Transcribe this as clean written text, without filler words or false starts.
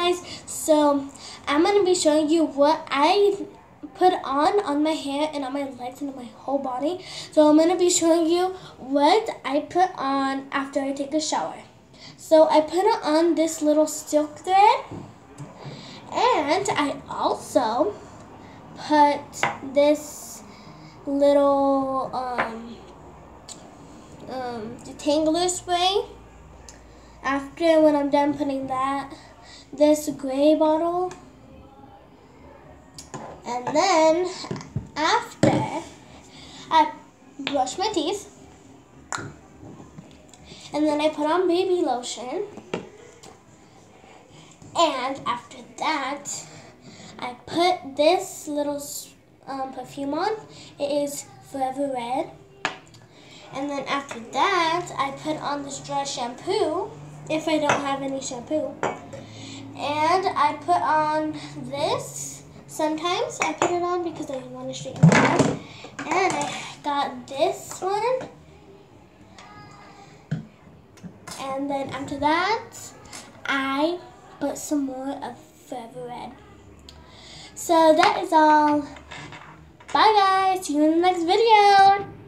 guys, so I'm going to be showing you what I put on my hair and on my legs and on my whole body. So I'm going to be showing you what I put on after I take a shower. So I put on this little silk thread, and I also put this little detangler spray. After, when I'm done putting that, this gray bottle, and then after I brush my teeth, and then I put on baby lotion, and after that I put this little perfume on. It is Forever Red. And then after that I put on this dry shampoo if I don't have any shampoo. And I put on this. Sometimes I put it on because I want to straighten my hair. And I got this one. And then after that, I put some more of Forever Red. So that is all. Bye guys. See you in the next video.